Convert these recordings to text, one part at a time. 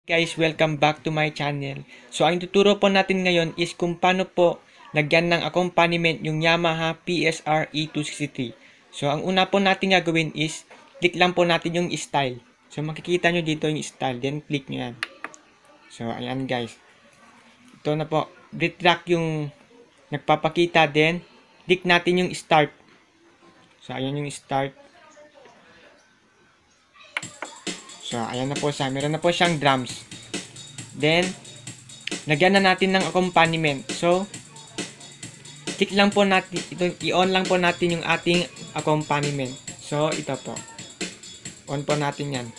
Guys, welcome back to my channel. So, ang tuturo po natin ngayon is kung paano po lagyan ng accompaniment yung Yamaha PSR E263. So, ang una po natin gagawin is click lang po natin yung style. So, makikita nyo dito yung style. Then, click nyo yan. So, ayan guys. Ito na po. Retract yung nagpapakita. Then, click natin yung start. So, ayan yung start. So, ayan na po siya. Meron na po siyang drums. Then, lagyan na natin ng accompaniment. So, click lang po natin, i-on lang po natin yung ating accompaniment. So, ito po. On po natin yan.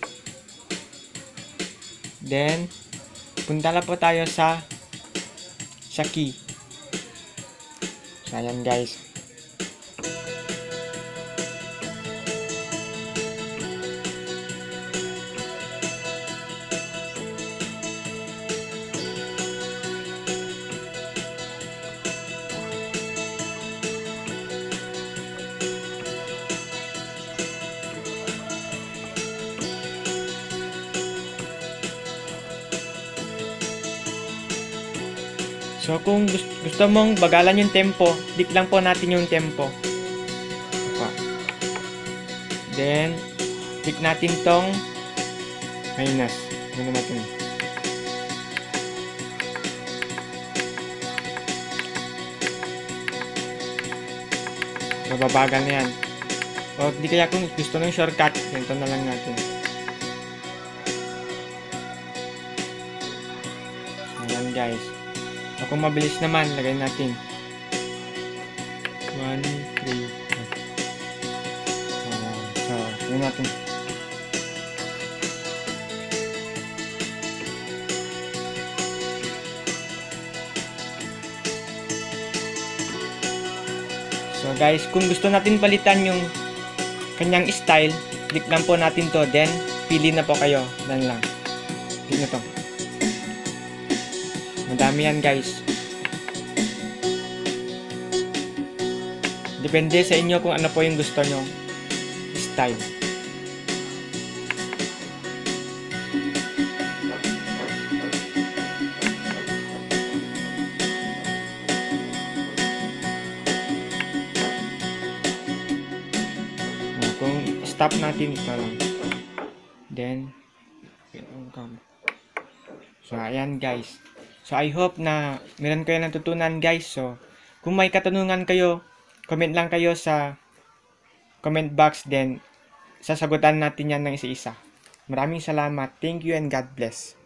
Then, punta na po tayo sa key. So, ayan guys. So, kung gusto mong bagalan yung tempo, click lang po natin yung tempo. Opo. Then, click natin tong minus. Ganoon natin. Mababagal na yan. O, di kaya kung gusto ng shortcut, ganito na lang natin. Ayan guys. O kung mabilis naman, lagay natin 1, 3. So, yun natin. So guys, kung gusto natin palitan yung kanyang style, click lang po natin to, then pili na po kayo. Dan lang. Click na to. Madami yan guys. Depende sa inyo kung ano po yung gusto nyo style. Kung stop natin ito lang. Then, so ayan guys. So I hope na meron kayo natutunan guys. So kung may katanungan kayo, comment lang kayo sa comment box, then sasagutan natin yan ng isa-isa. Maraming salamat. Thank you and God bless.